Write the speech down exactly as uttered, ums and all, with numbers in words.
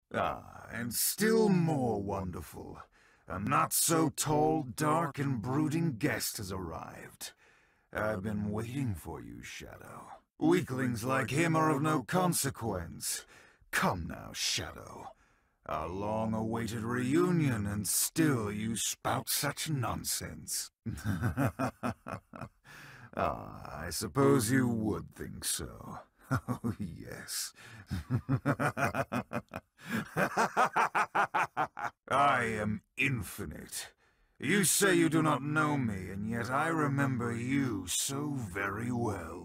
Ah, and still more wonderful, a not-so-tall, dark, and brooding guest has arrived. I've been waiting for you, Shadow. Weaklings like him are of no consequence. Come now, Shadow. A long-awaited reunion, and still you spout such nonsense. Ah, I suppose you would think so. Oh, yes. I am infinite. You say you do not know me, and yet I remember you so very well.